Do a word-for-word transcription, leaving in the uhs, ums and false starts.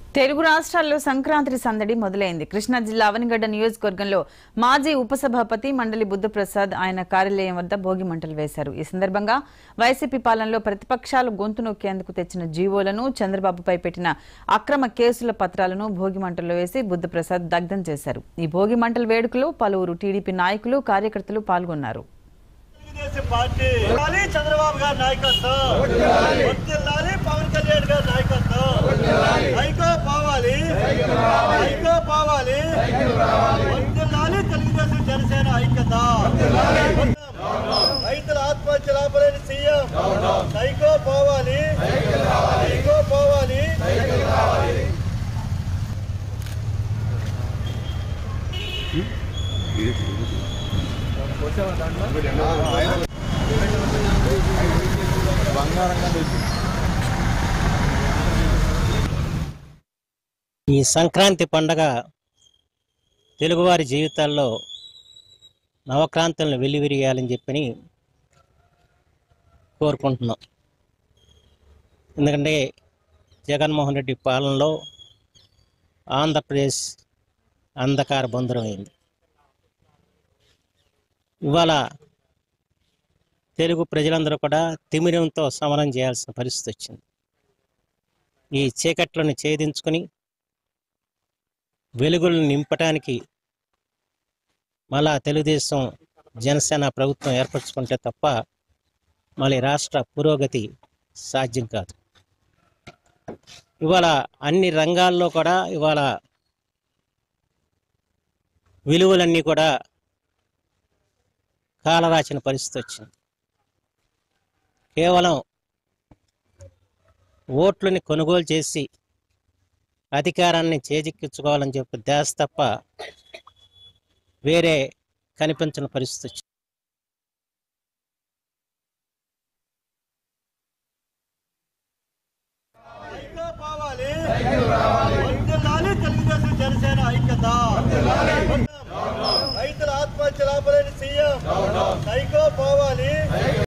తెలుగు రాష్ట్రాల్లో సంక్రాంతి సందడి మొదలైంది. కృష్ణా జిల్లా అవనిగడ్డ నియోజకవర్గంలో మాజీ ఉపసభాపతి మండలి బుద్ధప్రసాద్ ఆయన కార్యాలయం వద్ద భోగి మంటలు వేశారు. ఈ సందర్భంగా వైసీపీ పాలనలో ప్రతిపక్షాలు గొంతు నొక్కేందుకు తెచ్చిన జీవోలను, చంద్రబాబుపై పెట్టిన అక్రమ కేసుల పత్రాలను భోగి మంటల్లో వేసి బుద్ధప్రసాద్ దగ్ధం చేశారు. ఈ భోగి మంటల వేడుకలో పలువురు టీడీపీ నాయకులు, కార్యకర్తలు పాల్గొన్నారు. చంద్రబాబు గారి నాయకత్వం, పవన్ కళ్యాణ్ గారి నాయకత్వం, హైకో పోవాలి, హైకో పోవాలి, వందలాలి తెలుగుదేశం జనసేన ఐక్యత, రైతుల ఆత్మహత్యలు ఆపలేని సీఎం, హైకో పోవాలి, హైకో పోవాలి. ఈ సంక్రాంతి పండగ తెలుగువారి జీవితాల్లో నవక్రాంతులను వెల్లివిరియాలని చెప్పని కోరుకుంటున్నాం. ఎందుకంటే జగన్మోహన్ రెడ్డి పాలనలో ఆంధ్రప్రదేశ్ అంధకార బంధురమైంది. ఇవాళ తెలుగు ప్రజలందరూ కూడా తిమిరంతో సమరం చేయాల్సిన పరిస్థితి వచ్చింది. ఈ చీకట్లను ఛేదించుకొని వెలుగులను నింపటానికి మళ్ళా తెలుగుదేశం జనసేన ప్రభుత్వం ఏర్పరచుకుంటే తప్ప మళ్ళీ రాష్ట్ర పురోగతి సాధ్యం కాదు. ఇవాళ అన్ని రంగాల్లో కూడా ఇవాళ విలువలన్నీ కూడా కాలరాచిన పరిస్థితి వచ్చింది. కేవలం ఓట్లని కొనుగోలు చేసి అధికారాన్ని చేజిక్కించుకోవాలని చెప్పి ధ్యాస తప్ప వేరే కనిపించిన పరిస్థితి వచ్చింది. తెలుగుదేశం జనసేన ఐక్యత.